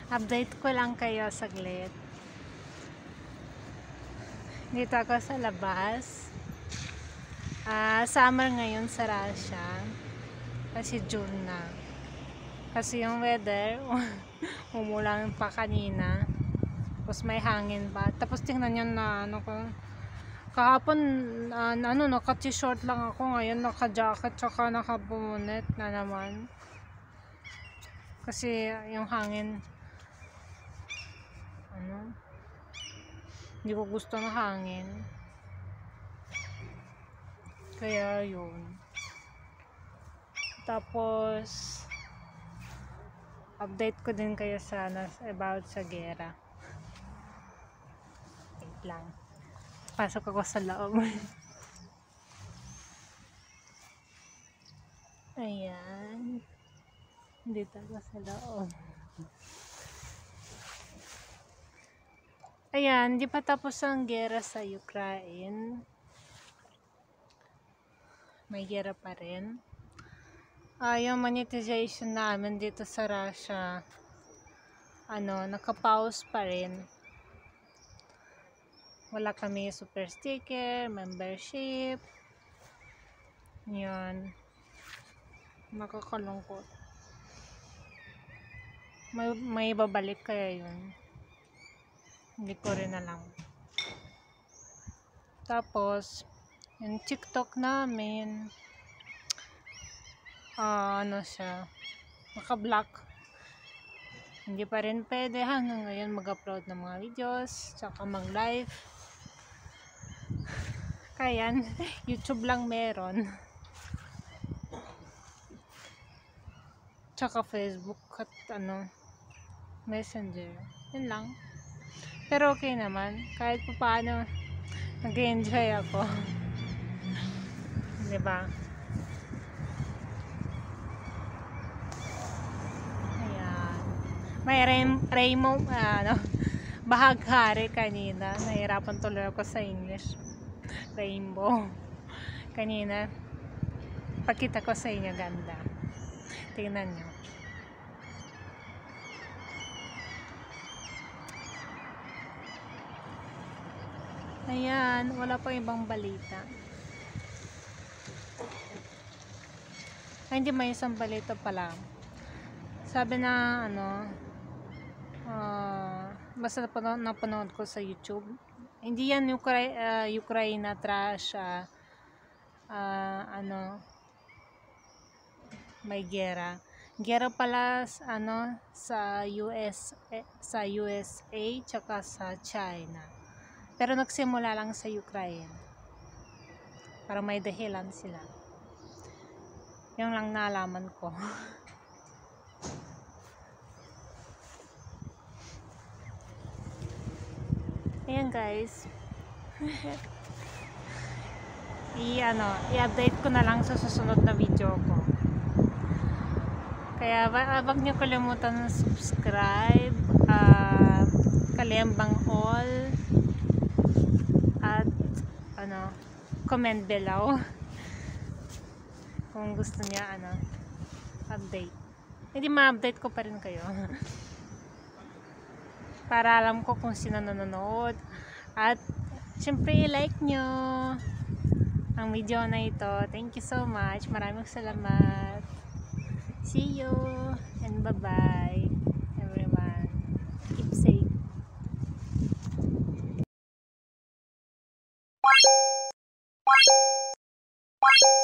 Update ko lang kayo saglit. Dito ako sa labas. Summer ngayon sa Russia. Kasi June na. Kasi yung weather, umulan pa kanina. Tapos may hangin pa. Tapos tingnan nyo na kahapon, naka-t-shirt lang ako. Ngayon naka-jacket tsaka naka-bonnet na naman. Kasi yung hangin, hindi ko gusto ng hangin. Kaya yun. Tapos update ko din kayo sana about sa gera. Wait lang. Pasok ako sa loob. Ayan. Dito ako sa loob. Ayan, di pa tapos ang gera sa Ukraine. May gera pa rin. Yung monetization namin dito sa Russia, naka-pause pa rin. Wala kami super sticker, membership. Yan. Nakakalungkot. May babalik kaya yun. Hindi ko rin alam. Tapos, yung TikTok namin, siya, naka-block. Hindi pa rin pwede hanggang ngayon mag-upload ng mga videos, tsaka mag-live. Kaya, YouTube lang meron. Tsaka Facebook at Messenger. Yun lang. Pero okay naman. Kahit pa paano, nag-enjoy ako. Diba? Ayan. May Rainbow, bahaghari kanina. Nahirapan tuloy ako sa English. Rainbow. Kanina, pakita ko sa inyo ganda. Tingnan nyo. Ayan, wala pa ibang balita. Ay, hindi, may isang balita pala. Sabi na, basta napanood ko sa YouTube. Hindi yan Ukraine at Russia. May gera. Gera pala, sa USA, tsaka sa China. Pero nagsimula lang sa Ukraine. Para may dahilan sila. Yung lang nalaman ko. Ayan guys. I-update ko na lang sa susunod na video ko. Kaya wag niyo kalimutan na subscribe, kalembang all, at comment below kung gusto niya update. Hindi ma-update ko pa rin kayo para alam ko kung sino nanonood, at syempre i-like nyo ang video na ito. Thank you so much, maraming salamat. See you and bye bye everyone. Keep safe.